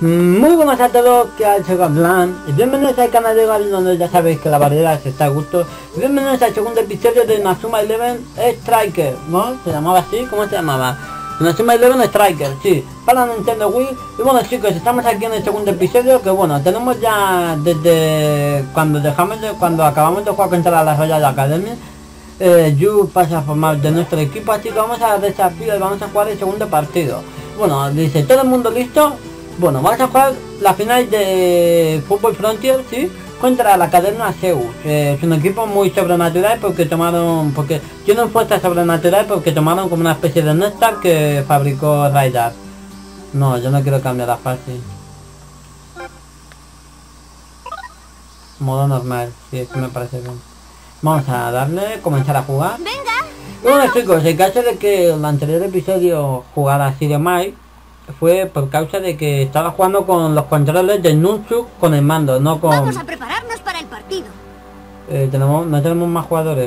Muy buenas a todos, que ha hecho Gablan y bienvenidos al canal de Gabi, donde ya sabéis que la variedad se está a gusto. Bienvenidos al segundo episodio de Inazuma Eleven Striker, ¿no? ¿Se llamaba así? ¿Cómo se llamaba? Inazuma Eleven Striker, sí, para Nintendo Wii. Y bueno chicos, estamos aquí en el segundo episodio, que bueno, tenemos ya desde cuando acabamos de jugar contra la Royal Academy. Yu pasa a formar de nuestro equipo, así que vamos a desafío y vamos a jugar el segundo partido. Bueno, dice, ¿todo el mundo listo? Bueno, vamos a jugar la final de Fútbol Frontier, ¿sí? Contra la Academia Zeus. Es un equipo muy sobrenatural porque tienen fuerza sobrenatural porque tomaron como una especie de néctar que fabricó Raidar. No, yo no quiero cambiar la fase. Modo normal, sí, eso me parece bien. Vamos a darle, comenzar a jugar. Venga. Bueno chicos, en caso de que el anterior episodio jugara así de mal, fue por causa de que estaba jugando con los controles del Nunchuk con el mando, no con... Vamos a prepararnos para el partido. no tenemos más jugadores.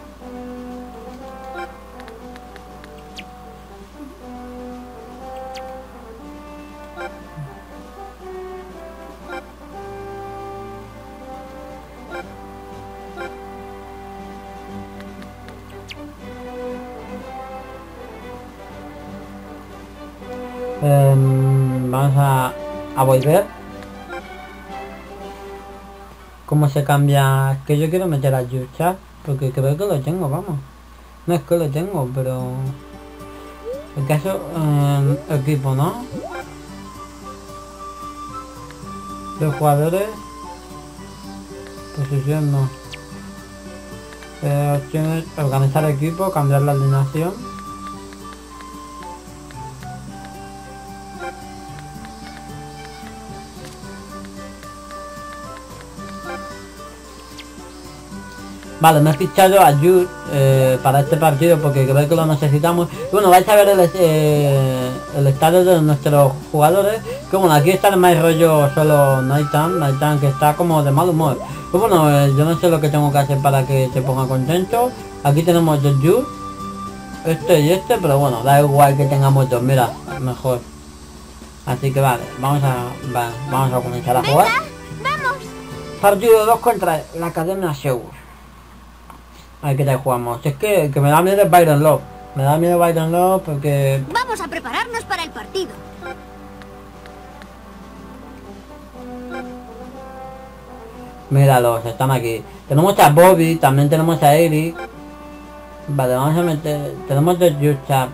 Vamos a volver. ¿Cómo se cambia? Que yo quiero meter a Yucha, porque creo que lo tengo, vamos. No es que lo tengo, pero... El caso, equipo, ¿no? Los jugadores... Posición no. Opciones, organizar equipo, cambiar la alineación. Vale, me he fichado a Yu para este partido porque creo que lo necesitamos. Bueno, vais a ver el estado de nuestros jugadores. Que bueno, aquí está el más rollo solo Naitan, que está como de mal humor. Pues bueno, yo no sé lo que tengo que hacer para que se ponga contento. Aquí tenemos dos Yu, este y este, pero bueno, da igual que tengamos dos, mira, mejor. Así que vale, vamos a comenzar a jugar. Vamos. Partido 2 contra la Academia Zeus. A ver qué tal jugamos. Es que me da miedo Byron Love. Me da miedo Byron Love porque... Vamos a prepararnos para el partido. Míralos, están aquí. Tenemos a Bobby, también tenemos a Eric. Vale, vamos a meter... Tenemos dos Yucha.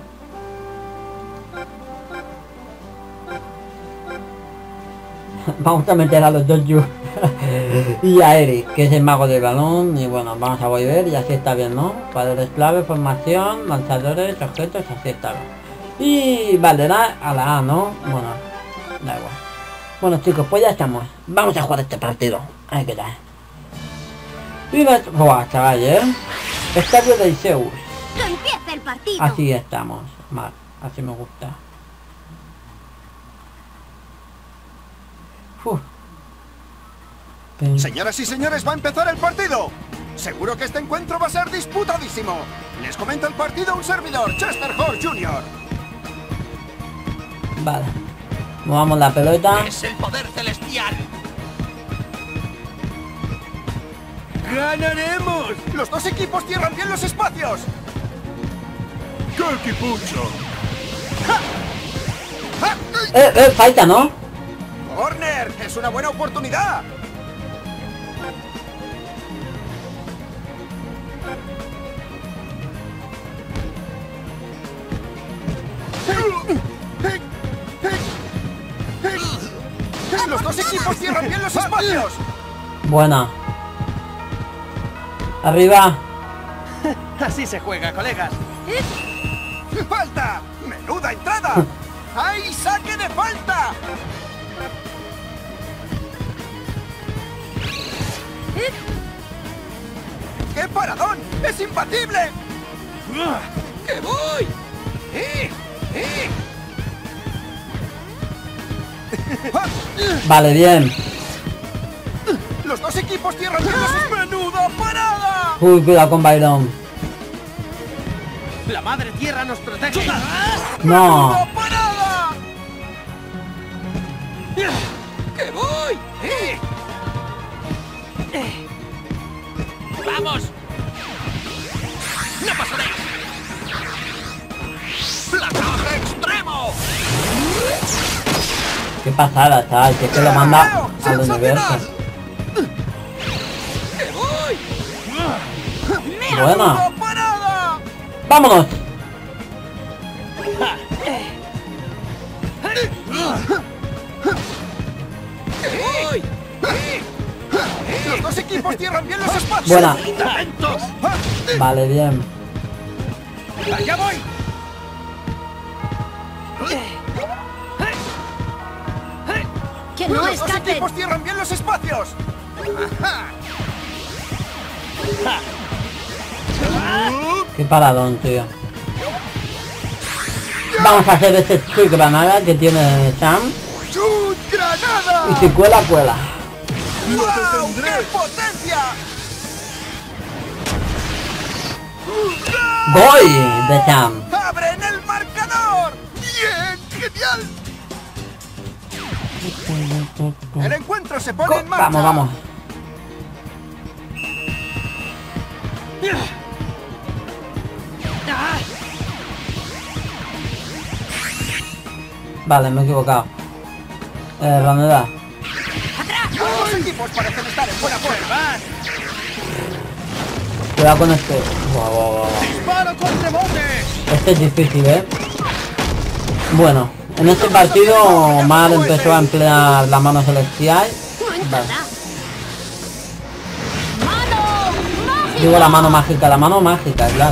Vamos a meter a los dos Yu. Y a Eric, que es el mago del balón. Y bueno, vamos a volver y así está bien, ¿no? Padres clave, formación, lanzadores, objetos, así está bien. Y vale, a la A, ¿no? Bueno, da igual. Bueno chicos, pues ya estamos. Vamos a jugar este partido. A ver qué tal. Y buah, chaval, Estadio de Zeus. ¡Que empiece el partido! Así estamos. Mal, así me gusta. Señoras y señores, va a empezar el partido. Seguro que este encuentro va a ser disputadísimo. Les comenta el partido un servidor, Chester Horse Jr. Vale. Movamos la pelota. Es el poder celestial. ¡Ganaremos! Los dos equipos cierran bien los espacios. ¡Qué equipucho! Falta, ¿no? ¡Corner! ¡Es una buena oportunidad! ¡Los dos equipos cierran bien los espacios! Buena. Arriba. Así se juega, colegas. ¡Falta! ¡Menuda entrada! ¡Hay saque de falta! ¡Qué paradón! ¡Es imbatible! ¡Que voy! Vale, bien. ¡Los dos equipos cierran bien los... ¡Menuda parada! Uy, cuidado con Byron. ¡La madre tierra nos protege! No. ¡Menuda parada! Qué pasada, chaval, que es que lo manda al universo. Buena. ¡Vámonos! Los dos equipos cierran bien los espacios. Buena. Vale, bien. ¡Allá voy! ¡Que no Los dos escapen! equipos cierran bien los espacios. Qué paradón, tío. Vamos a hacer ese chute granada que tiene Sam. ¡Chut granada! Y si cuela, cuela. ¡Wow! ¡Qué potencia! ¡Voy! De Sam. ¡Abren el marcador! ¡Bien! ¡Genial! El encuentro se pone en marcha. Vamos, vamos. Vale, me he equivocado. Raneda. Los equipos parecen estar en buena forma. Cuidado con este. Buah, buah, buah. ¡Disparo con rebote! Este es difícil, ¿eh? Bueno, en este partido Mar empezó a emplear la mano celestial. Vale. Digo la mano mágica, claro.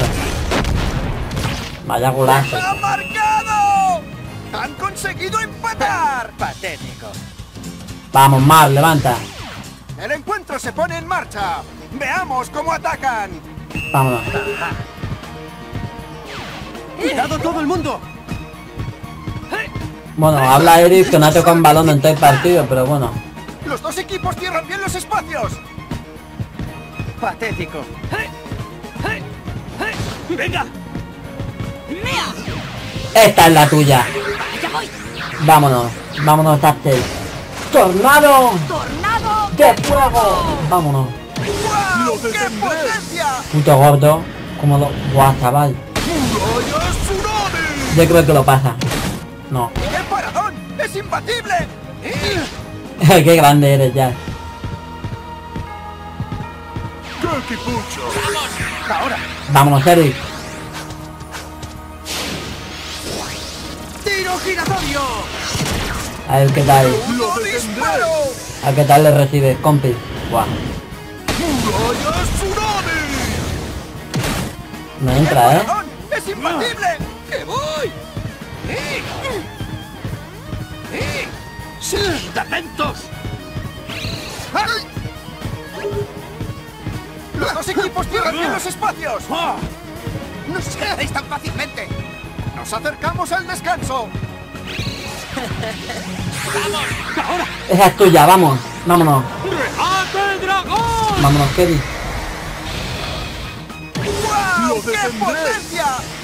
Vaya golazo. ¡Ha marcado! ¡Han conseguido empatar! ¡Patético! Vamos, Mar, levanta. El encuentro se pone en marcha. ¡Veamos cómo atacan! Vámonos. ¡Cuidado todo el mundo! Bueno, habla Eric que no ha tocado un balón en todo el partido, pero bueno. ¡Los dos equipos cierran bien los espacios! ¡Patético! ¡Venga! Esta es la tuya. Vámonos, vámonos, Tastel. ¡Tornado! ¡Tornado ¡De fuego! Vámonos. ¡Wow! ¡Qué potencia! Puto gordo. Como lo... Buah, chaval. Yo creo que lo pasa. No. ¡Qué paradón! ¡Es imbatible! Qué grande eres ya. ¡Qué equipucho! ¡Vamos! ¡Ahora! Vámonos, Eric. ¡Tiro giratorio! A ver qué tal. ¡Lo disparo! A qué tal le recibes, compi. Buah. ¡Raya tsunami! No entra, ¿eh? ¡Paradón! ¡Es imbatible! ¡Que voy! ¡Sí! ¡Atentos! ¡Los dos equipos cierran bien los espacios! ¡No os quedéis tan fácilmente! ¡Nos acercamos al descanso! ¡Vamos! ¡Ahora! Esa es tuya, vamos. Vámonos. ¡Remate dragón! Vámonos, Kevin. ¡Wow! ¡Qué potencia!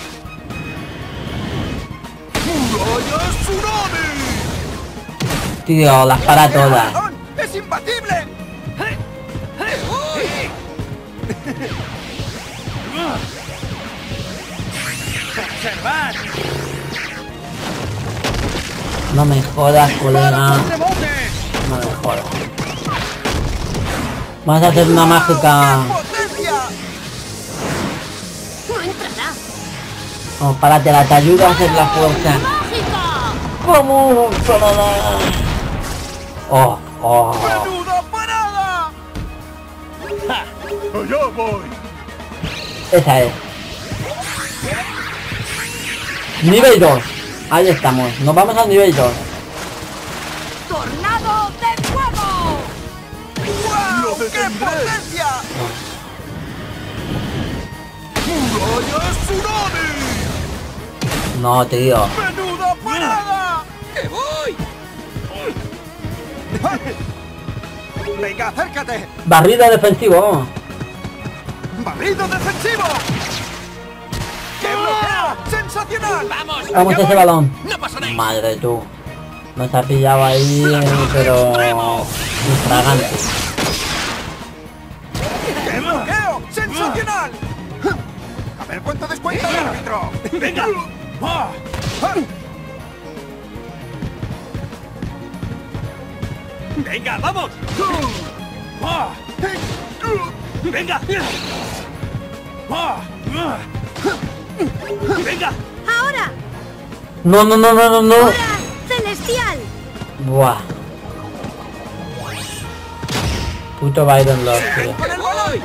¡Raya tsunami! Tío, las para todas. ¡Paradón! ¡Es imbatible! ¡Observad! No me jodas, colega. No me jodas. Vamos a hacer una mágica. ¡Potencia! no entrará! Vamos, párate, te ayuda a hacer la fuerza. ¡Mágica! ¡Vamos! ¡Oh! ¡Oh! ¡Menuda parada! ¡Allá voy! Esa es. Nivel 2. Ahí estamos. Nos vamos al nivel 2. ¡Tornado de fuego! ¡Wow! ¡Qué potencia! ¡Raya tsunami! No, tío. ¡Menuda parada! ¡Que voy! ¡Venga, acércate! Barrido defensivo, vamos. ¡Barrido defensivo! ¡Qué bloqueo! ¡Sensacional! ¡Vamos! Vamos a ese balón. ¡No pasa nada! Madre tú. Nos ha pillado ahí, pero... infragante. ¡Qué bloqueo! ¡Sensacional! A ver cuánto descuenta el árbitro. ¡Venga! ¡Venga, vamos! ¡Venga! ¡Venga! ¡Ahora! No, no, no, no, no, no. ¡Ahora! ¡Celestial! Buah. Puto Byron Love, tío. ¡Con el balón!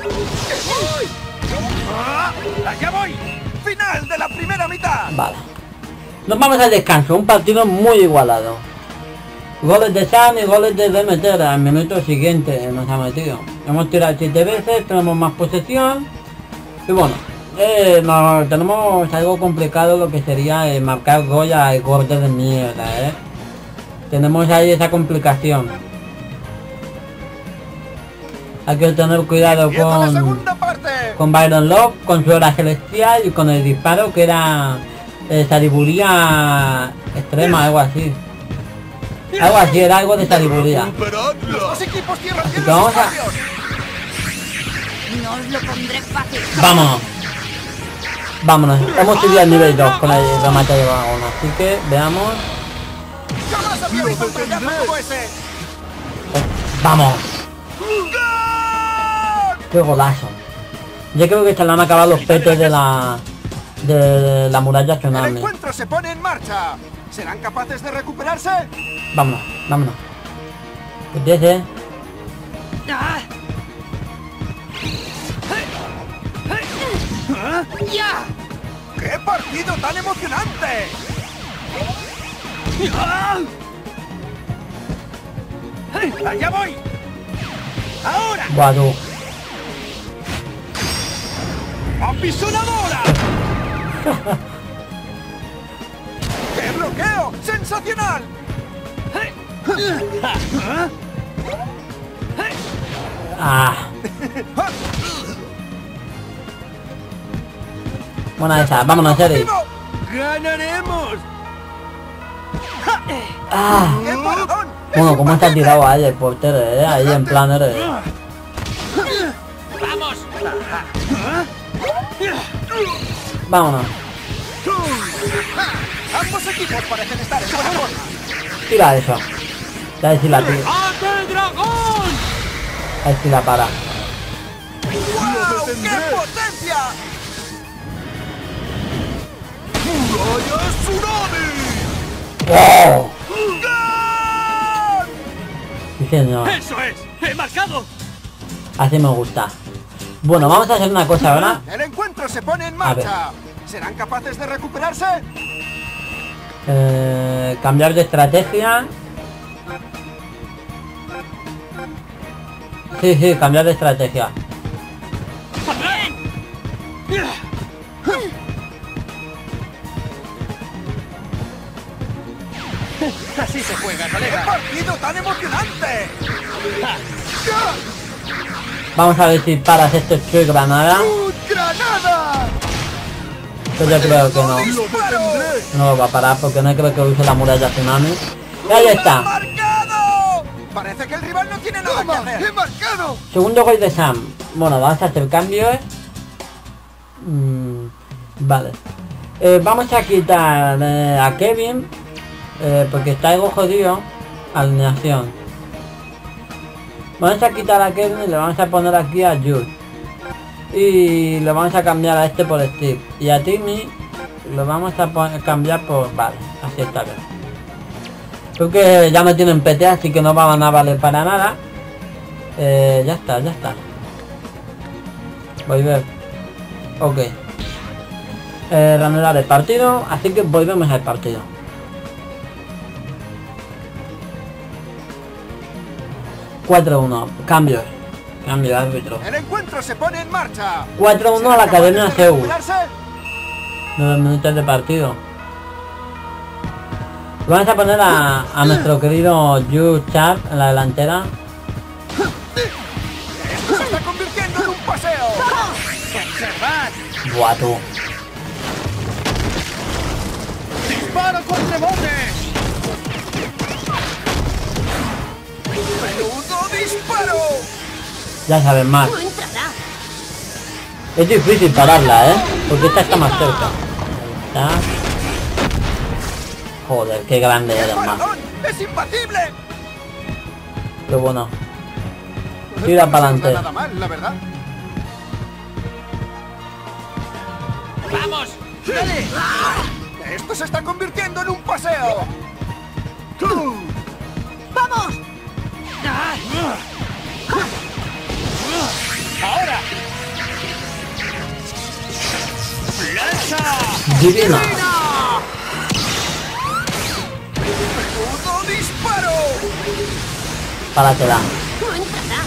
¡Allá voy! ¡Final de la primera mitad! Vale. Nos vamos al descanso. Un partido muy igualado. Goles de Sam y goles de Demeter. Al minuto siguiente nos ha metido. Hemos tirado 7 veces, tenemos más posesión. Y bueno, tenemos algo complicado lo que sería marcar Goya y gordos de mierda, Tenemos ahí esa complicación. Hay que tener cuidado Empieza la segunda parte. con Byron Love, con su hora celestial y con el disparo que era saliburía extrema, algo así. Algo así, era algo de saliburía. Los dos equipos cierran bien Que los vamos a- espacios. No os lo pondré fácil. Vámonos. Vámonos. Hemos subido al nivel 2 con el remate de vagón, así que veamos. Jamás había visto un pedazo como ese. Vamos. ¡Gol! Qué golazo. Yo creo que se le han acabado los petes de la muralla El tsunami. encuentro se pone en marcha. ¿Serán capaces de recuperarse? Vámonos, vámonos. Empiece. ¡Ah! ¡Ya! ¡Qué partido tan emocionante! ¡Allá voy! ¡Ahora! Buah, tú. ¡Apisonadora! ¡Qué bloqueo! ¡Sensacional! Ah. Buena esa, vámonos, Eric. ¡Ganaremos! Ah. ¡Qué paradón! Bueno, como está tirado ahí el portero, ahí en plan ¡Vamos! Vámonos. Ambos equipos parecen estar en buena forma. Tira eso. Ya ver si la tira. ¡Ate dragón! A ver si la para. ¡Wow! ¡Qué potencia! ¡Muralla Tsunami! ¡Oh! ¡Gol! Sí, señor. ¡Eso es! ¡He marcado! Así me gusta. Bueno, vamos a hacer una cosa ahora. El encuentro se pone en A ver. marcha. ¿Serán capaces de recuperarse? Cambiar de estrategia. Sí, cambiar de estrategia. Así se juega, ¡Qué colega. partido tan emocionante! Vamos a ver si paras este Chuy Granada. ¡Un granada! Pues yo creo que no. ¡Disparo! No lo va a parar porque no creo que use la muralla tsunami. Y ahí está. ¡Marcado! Parece que el rival no tiene nada que hacer. ¡He marcado! Segundo gol de Sam. Bueno, vamos a hacer cambios. Vale. Vamos a quitar a Kevin. Porque está algo jodido. Alineación. Vamos a quitar a Kevin y le vamos a poner aquí a Jude. Y lo vamos a cambiar a este por Steve. Y a Timmy lo vamos a cambiar por... Vale, así está bien. Porque ya no tienen PT, así que no van a valer para nada. Ya está, ya está. Volver. Ok. Reanudar el partido, así que volvemos al partido. ...4-1, cambios. Cambio de árbitro. El encuentro se pone en marcha. 4-1 a la ¿Serán Academia capaces de Seúl. recuperarse? 9 minutos de partido. Vamos a poner a nuestro querido Yu Sharp en la delantera. Esto se está convirtiendo en un paseo. ¡Observad! Buah, tú. ¡Disparo con rebote! ¡Menudo disparo! Ya saben más. No entrará. Es difícil pararla, porque esta está más cerca. Ahí está. Joder, qué grande ¡Qué eres, más. paradón! ¡Es imbatible! Pero bueno. Tira para No está adelante. nada mal, la verdad. ¡Vamos! ¡Dale! Esto se está convirtiendo en un paseo. ¡Vamos! ¡Ahora! ¡Lanza! Divina. ¡Menudo disparo! Páratela. ¡No entrará!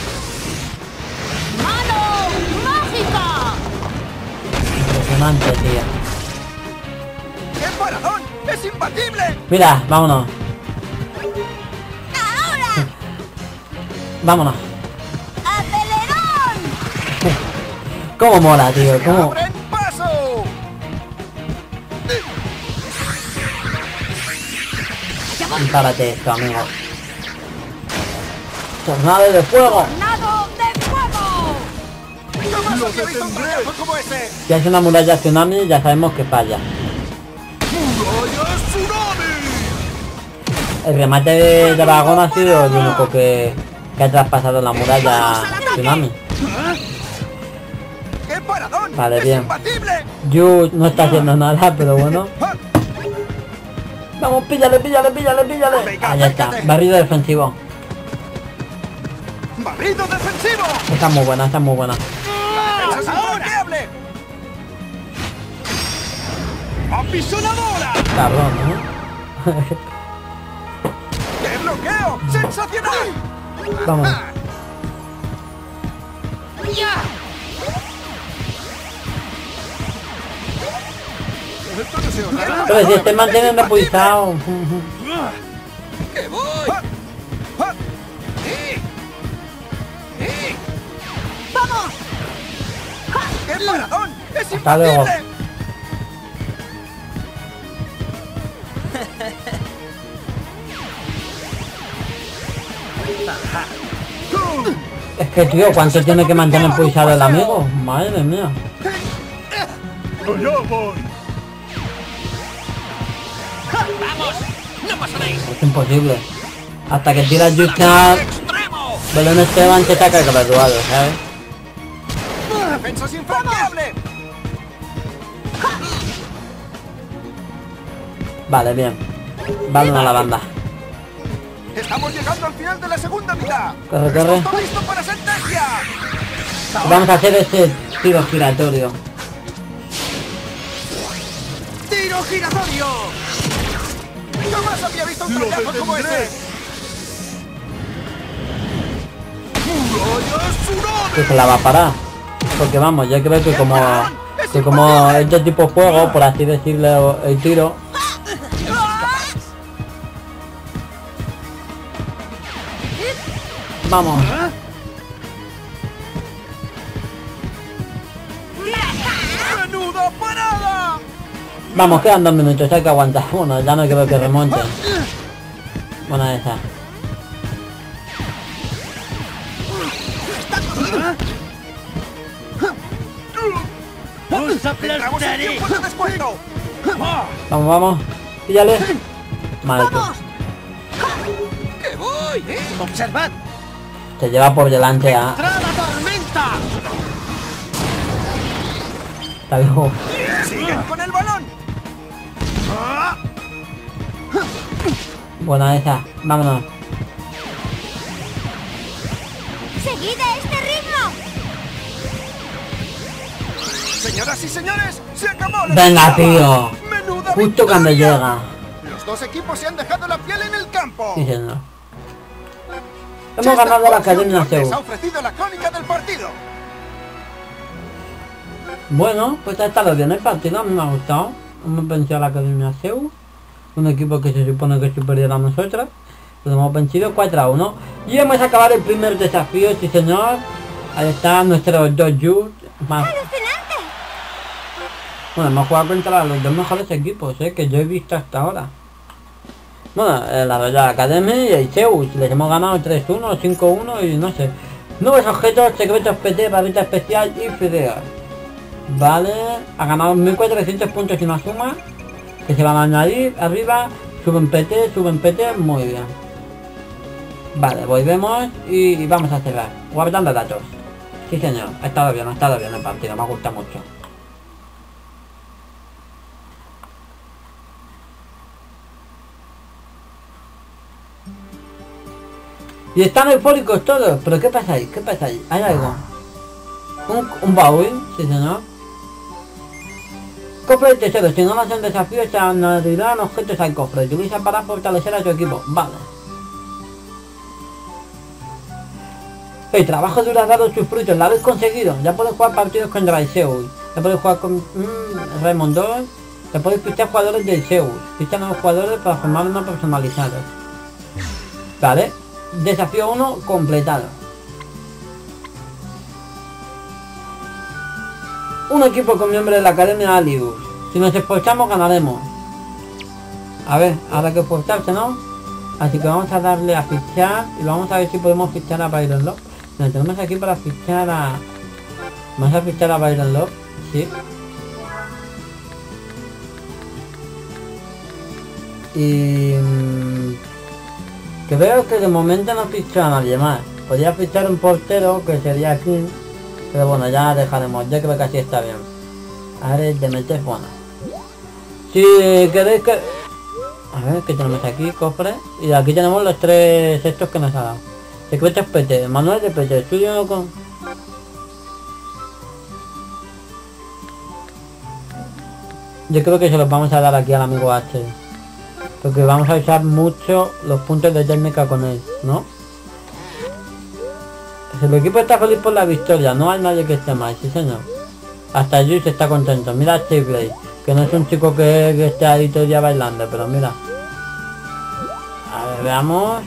¡Mano mágica! Impresionante, tío. ¡Qué paradón! ¡Es imbatible! Mira, vámonos. ¡Ahora! Vámonos. ¡Acelerón! Cómo mola, tío. Cómo... ¡Abren paso! Párate esto, amigo. Tornado de fuego. ¡Tornado de fuego! ¡Jamás había visto un fracaso como ese! Si es una muralla tsunami, ya sabemos que falla. ¡Muralla tsunami! El remate de dragón ha sido el único que ha traspasado la muralla tsunami. ¡Qué paradón! Vale, ¡Es bien. imbatible! Yu no está haciendo nada, pero bueno. Vamos, píllale, píllale, píllale, píllale. Venga, Ahí está, acércate. barrido defensivo. ¡Barrido defensivo! Esta es muy buena, esta es muy buena. ¡La defensa es infranqueable! ¡Apisonadora! Cabrón, ¿no? ¡Qué bloqueo! ¡Sensacional! Vamos. ¡Ya! Esto no se os da. Pero si este mantiene repulsado. ¡Que voy! ¡Vamos! ¡Qué paradón! ¡Es Hasta luego. imbatible! Es que, tío, ¿cuánto tiene que mantener pulsado el amigo? Madre mía. ¡Yo voy! Es imposible. Hasta que tira Justin Belén Esteban se saca graduado, ¿sabes? ¡La defensa es infranqueable! Vale, bien. Balón a la banda. ¡Estamos llegando al final de la segunda mitad! Corre, corre. ¡Todo listo para sentencia! Vamos a hacer este tiro giratorio. ¡Tiro giratorio! ¡Jamás había visto un fracaso como ese! ¡Muralla tsunami! Que se la va a parar. Porque vamos, yo creo que como este tipo de juego, por así decirlo, el tiro, vamos. ¡Menuda parada! Vamos, quedan 2 minutos, hay que aguantar. Bueno, ya no creo que remonte. Buena esa. ¡Os ¡Entramos en aplastaré! tiempo de descuento! Vamos, vamos. Píllale. Mal, tú. ¡Que voy! ¡Observad! Se lleva por delante a... ¡Entrada tormenta! Hasta luego. ¡Siguen con el balón! Buena esa. Vámonos. ¡Seguid a este ritmo! Señoras y señores, se acabó la Venga, temporada. tío. Menuda Justo cuando victoria. llega. Los dos equipos se han dejado la piel en el campo. Sí, señor. Hemos Chester ganado la Fox Academia Jr. les Zeus. ha ofrecido la crónica del partido. Bueno, pues ha estado bien el partido, a mí me ha gustado. Hemos vencido a la Academia Zeus, un equipo que se supone que es superior a nosotros. Lo hemos vencido 4-1. Y hemos acabado el primer desafío, sí señor. Ahí están nuestros dos Yu. Más. Bueno, hemos jugado contra los dos mejores equipos, que yo he visto hasta ahora. Bueno, la Royal Academy y el Zeus. Les hemos ganado 3-1, 5-1 y no sé. Nuevos objetos, secretos PT, barrita especial y fideos. Vale, ha ganado 1400 puntos y una suma que se van a añadir arriba. Suben PT, muy bien. Vale, volvemos y vamos a cerrar. Guardando datos. Sí señor, ha estado bien el partido, me ha gustado mucho. Y están eufóricos todos, pero ¿qué pasa ahí? ¿Qué pasa ahí? ¿Hay algo? ¿Un baúl? Sí señor. Cofre de tesoro, si no lo hacen desafíos se añadirán objetos al cofre. Utiliza para fortalecer a tu equipo. Vale. El trabajo duro ha dado sus frutos, lo habéis conseguido. Ya puedes jugar partidos con Seoul. Ya puedes jugar con Raymond 2. Ya podéis fichar jugadores del Seoul. Ficha nuevos jugadores para formar unos personalizados. Vale. Desafío 1 completado. Un equipo con miembros de la Academia Alius. Si nos esforzamos ganaremos. A ver, habrá que esforzarse, ¿no? Así que vamos a darle a fichar. Y vamos a ver si podemos fichar a Byron Love. Nos tenemos aquí para fichar a... Vamos a fichar a Byron Love. Sí. Y... creo que de momento no ficho a nadie más. Podría fichar un portero que sería aquí. Pero bueno, ya dejaremos. Yo creo que así está bien. A ver, de meter bueno. Si queréis que... A ver, ¿qué tenemos aquí? Cofre. Y aquí tenemos los 3 estos que nos ha dado. Secretos PT, manual de PT, estudio con... Yo creo que se los vamos a dar aquí al amigo H. Porque vamos a usar mucho los puntos de técnica con él, ¿no? El equipo está feliz por la victoria, no hay nadie que esté mal, sí señor. Hasta Juice está contento, mira a Chipley, que no es un chico que esté ahí todo el día bailando, pero mira. A ver, veamos.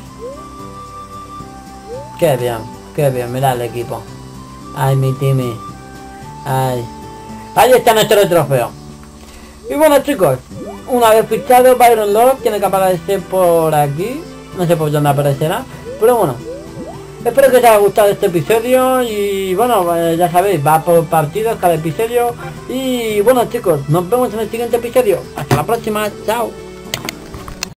Qué bien, mira el equipo. Ay, mi Timmy. Ay. Ahí está nuestro trofeo. Y bueno chicos, una vez fichado, Byron Love tiene que aparecer por aquí. No sé por dónde aparecerá, pero bueno. Espero que os haya gustado este episodio y bueno, ya sabéis, va por partidos cada episodio. Y bueno chicos, nos vemos en el siguiente episodio. Hasta la próxima, chao.